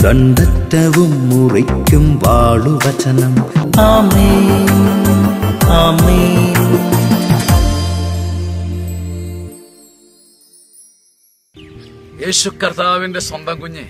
ദണ്ഡറ്റവും മുറിക്കും വാളുവചനം. ആമേൻ ആമേൻ. യേശു കർത്താവിന്റെ സ്വന്തം കുഞ്ഞെ,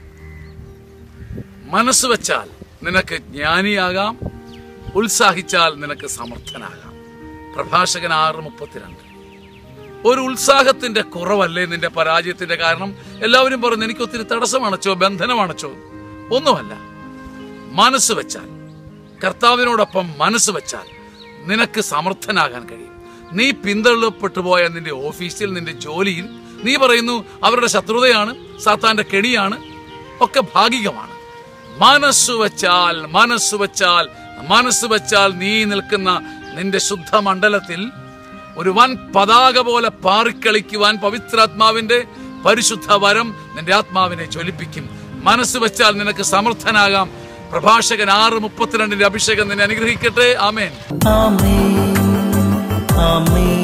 മനസ്സ് വെച്ചാൽ നിനക്ക് ജ്ഞാനിയാകാം, ഉത്സാഹിച്ചാൽ നിനക്ക് സമർത്ഥനാകാം. പ്രഭാഷകൻ 6:32. ഒരു ഉത്സാഹത്തിന്റെ കുറവല്ലേ നിന്റെ പരാജയത്തിന്റെ കാരണം? എല്ലാവരും പറഞ്ഞു എനിക്ക് ഒത്തിരി തടസ്സമാണച്ചോ, ബന്ധനമാണച്ചോ. ഒന്നുമല്ല. മനസ്സ് വെച്ചാൽ, കർത്താവിനോടൊപ്പം മനസ്സ് വെച്ചാൽ നിനക്ക് സമർത്ഥനാകാൻ കഴിയും. നീ പിന്തള്ളപ്പെട്ടു പോയ നിന്റെ ഓഫീസിൽ, നിന്റെ ജോലിയിൽ നീ പറയുന്നു അവരുടെ ശത്രുതയാണ്, സാത്താന്റെ കെണിയാണ്, ഒക്കെ ഭാഗികമാണ്. മനസ്സ് വെച്ചാൽ, മനസ്സ് വെച്ചാൽ, മനസ്സ് വെച്ചാൽ നീ നിൽക്കുന്ന നിന്റെ ശുദ്ധ മണ്ഡലത്തിൽ ഒരു വൻ പതാക പോലെ പാറിക്കളിക്കുവാൻ പവിത്രാത്മാവിന്റെ പരിശുദ്ധ വരം നിന്റെ ആത്മാവിനെ ജ്വലിപ്പിക്കും. മനസ്സ് വെച്ചാൽ നിനക്ക് സമർത്ഥനാകാം. പ്രഭാഷകൻ 6:32 അഭിഷേകം നിന്നെ അനുഗ്രഹിക്കട്ടെ. ആമേൻ ആമേൻ ആമേൻ.